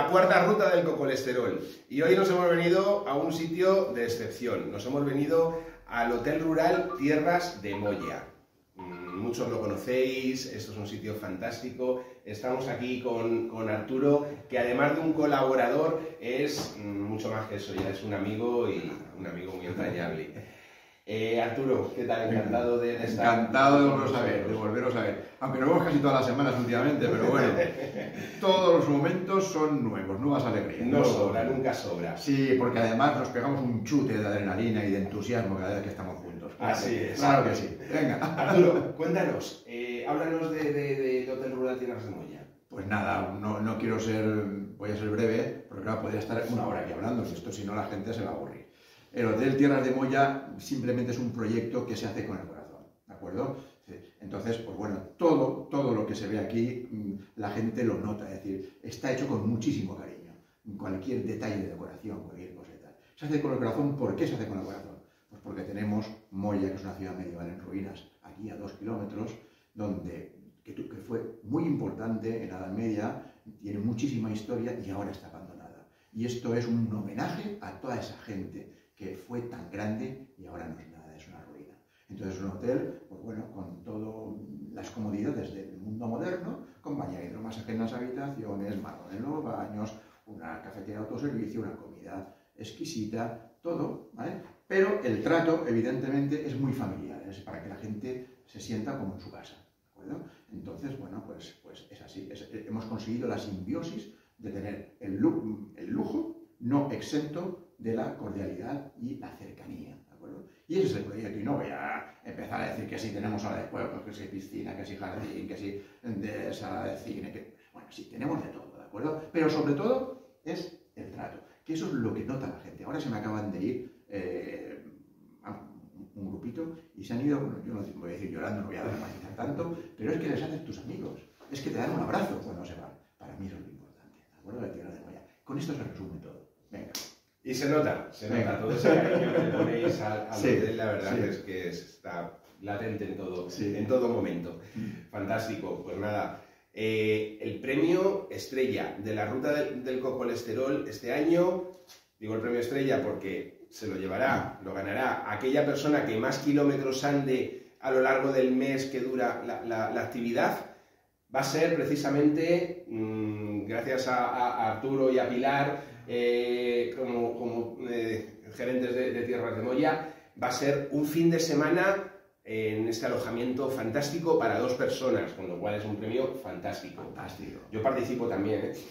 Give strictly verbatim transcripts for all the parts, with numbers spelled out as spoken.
la cuarta ruta del cocolesterol. Y hoy nos hemos venido a un sitio de excepción. Nos hemos venido al Hotel Rural Tierras de Moya. Muchos lo conocéis, esto es un sitio fantástico. Estamos aquí con, con Arturo, que además de un colaborador, es mucho más que eso, ya es un amigo y un amigo muy entrañable. Eh, Arturo, ¿qué tal? Encantado de, de estar. Encantado de volveros a ver, de volveros a ver. Aunque nos vemos casi todas las semanas últimamente, pero bueno, todos los momentos son nuevos, nuevas alegrías. No sobra, nunca sobra. Sí, porque además nos pegamos un chute de adrenalina y de entusiasmo cada vez que estamos juntos. Claro Así que, es. Claro que sí. Venga. Arturo, cuéntanos, eh, háblanos del de, de, de Hotel Rural Tierras de Moya. Pues nada, no, no quiero ser, voy a ser breve, porque claro, podría estar una hora aquí hablando, si esto si no la gente se va a aburrir. El Hotel Tierras de Moya simplemente es un proyecto que se hace con el corazón, ¿de acuerdo? Entonces, pues bueno, todo, todo lo que se ve aquí, la gente lo nota, es decir, está hecho con muchísimo cariño. Cualquier detalle de decoración, cualquier cosa y tal. Se hace con el corazón. ¿Por qué se hace con el corazón? Pues porque tenemos Moya, que es una ciudad medieval en ruinas, aquí a dos kilómetros, donde, que, que fue muy importante en la Edad Media, tiene muchísima historia y ahora está abandonada. Y esto es un homenaje a toda esa gente que fue tan grande y ahora no es nada, es una ruina. Entonces un hotel, pues bueno, con todas las comodidades del mundo moderno, con bañera hidromasaje en las habitaciones, marrón en los baños, una cafetería de autoservicio, una comida exquisita, todo, ¿vale? Pero el trato, evidentemente, es muy familiar, es para que la gente se sienta como en su casa, ¿de acuerdo? Entonces, bueno, pues, pues es así, es, hemos conseguido la simbiosis de tener el, el lujo no exento de la cordialidad y la cercanía, ¿de acuerdo? Y ese es el proyecto, y no voy a empezar a decir que si tenemos sala de juegos, que si piscina, que si jardín, que si de sala de cine, que... Bueno, sí, tenemos de todo, ¿de acuerdo? Pero sobre todo es el trato, que eso es lo que nota la gente. Ahora se me acaban de ir eh, un grupito y se han ido, bueno, yo no voy a decir llorando, no voy a dramatizar tanto, pero es que les haces tus amigos, es que te dan un abrazo cuando se van. Para mí eso es lo importante, ¿de acuerdo? La tierra de Moya. Con esto se resume todo. Venga. Y se nota, se nota Venga. Todo ese cariño que le ponéis al, al sí, hotel, la verdad sí. es que está latente en todo, sí. en todo momento. Fantástico, pues nada. Eh, el premio estrella de la ruta del, del cocolesterol este año, digo el premio estrella porque se lo llevará, lo ganará aquella persona que más kilómetros ande a lo largo del mes que dura la, la, la actividad. Va a ser precisamente, mmm, gracias a, a Arturo y a Pilar, eh, como, como eh, gerentes de, de Tierras de Moya, va a ser un fin de semana en este alojamiento fantástico para dos personas, con lo cual es un premio fantástico. Fantástico. Yo participo también, ¿eh?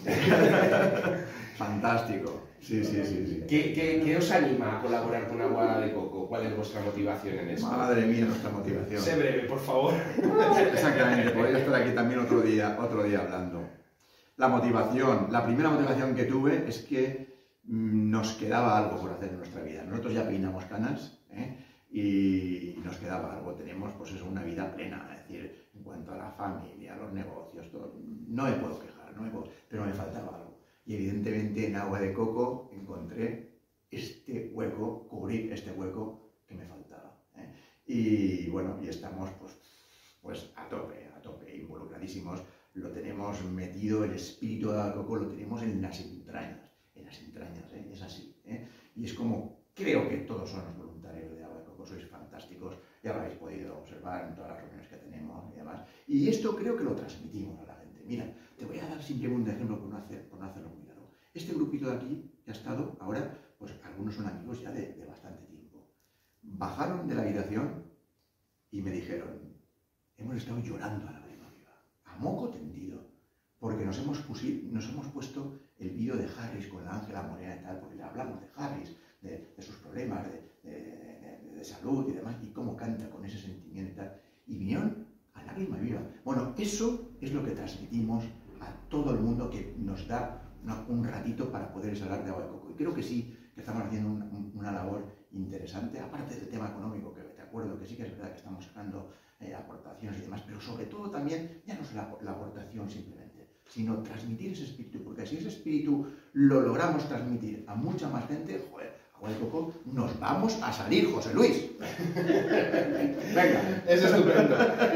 Fantástico. Sí, sí, sí. sí. ¿Qué, qué, ¿Qué os anima a colaborar con Agua de Coco? ¿Cuál es vuestra motivación en esto? Madre mía, nuestra motivación. Sé breve, por favor. Exactamente, podría estar aquí también otro día, otro día hablando. La motivación, la primera motivación que tuve es que mmm, nos quedaba algo por hacer en nuestra vida. Nosotros ya peinamos canas, ¿eh? Y nos quedaba algo. Tenemos, pues eso, una vida plena, es decir, en cuanto a la familia, a los negocios, todo. No me puedo quejar, no me puedo, pero me faltaba algo. Y evidentemente en Agua de Coco encontré este hueco, cubrir este hueco que me faltaba, ¿eh? Y bueno, y estamos pues, pues a tope, a tope, involucradísimos. Lo tenemos metido, el espíritu de Agua de Coco lo tenemos en las entrañas, en las entrañas, ¿eh? Es así, ¿eh? Y es como, creo que todos son los voluntarios de Agua de Coco, sois fantásticos, ya lo habéis podido observar en todas las reuniones que tenemos y demás. Y esto creo que lo transmitimos a la gente. Mira, te voy a dar simplemente un ejemplo por no, hacer, por no hacerlo muy largo. Este grupito de aquí ya ha estado, ahora, pues algunos son amigos ya de, de bastante tiempo. Bajaron de la habitación y me dijeron, hemos estado llorando a la lágrima viva, a moco tendido, porque nos hemos, pusi, nos hemos puesto el vídeo de Harris con la Ángela Morena y tal, porque le hablamos de Harris, de, de sus problemas de, de, de, de salud y demás, y cómo canta con ese sentimiento y tal, y vinieron a lágrima viva. Bueno, eso es lo que transmitimos a todo el mundo que nos da una, un ratito para poder hablar de Agua de Coco. Y creo que sí, que estamos haciendo un, un, una labor interesante, aparte del tema económico, que te acuerdo que sí que es verdad que estamos sacando eh, aportaciones y demás, pero sobre todo también, ya no es la, la aportación simplemente, sino transmitir ese espíritu, porque si ese espíritu lo logramos transmitir a mucha más gente, joder, Agua de Coco, nos vamos a salir, José Luis. Venga, es estupendo.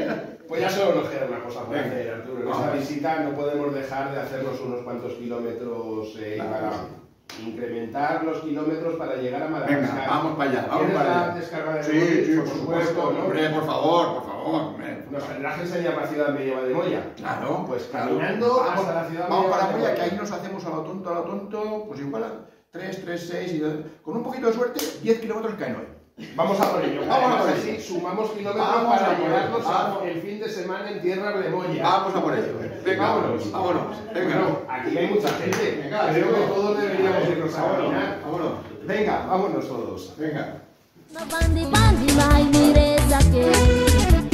Pues ya solo nos queda una cosa por Venga. hacer, Arturo. En Vamos. esta visita no podemos dejar de hacernos unos cuantos kilómetros eh, Claro, para sí. incrementar los kilómetros para llegar a Madagascar. Venga, vamos para allá, vamos ¿Tienes para la allá. descarga de Sí, móvil? sí, Por por supuesto, supuesto, ¿no? hombre, por favor, por favor. hombre. Nos el viaje se llama Ciudad Medieval de Moya. Claro, Pues claro. caminando vamos, hasta la ciudad Vamos medieval para de Moya, Moya. que ahí nos hacemos a lo tonto, a lo tonto, pues igual a tres, tres, seis, y con un poquito de suerte, diez kilómetros caen hoy. Vamos a por ello. Vamos a Además, por así ello. sumamos kilómetros Vamos para a por ello. llevarnos Vamos. el fin de semana en tierras de Moya. Vamos a por ello. Venga, Vámonos. vámonos. Venga. Bueno, aquí hay mucha gente. Venga, Creo que vámonos. todos deberíamos irnos a Vámonos, caminar. vámonos. Venga, vámonos todos. Venga. Bandi bandi mai mireza che